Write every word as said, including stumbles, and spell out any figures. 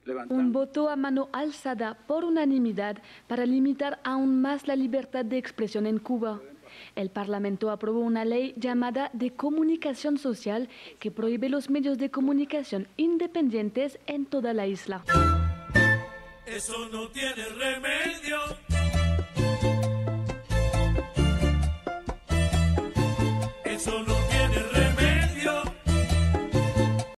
Un voto a mano alzada por unanimidad para limitar aún más la libertad de expresión en Cuba. El Parlamento aprobó una ley llamada de comunicación social que prohíbe los medios de comunicación independientes en toda la isla. Eso no tiene remedio. Eso no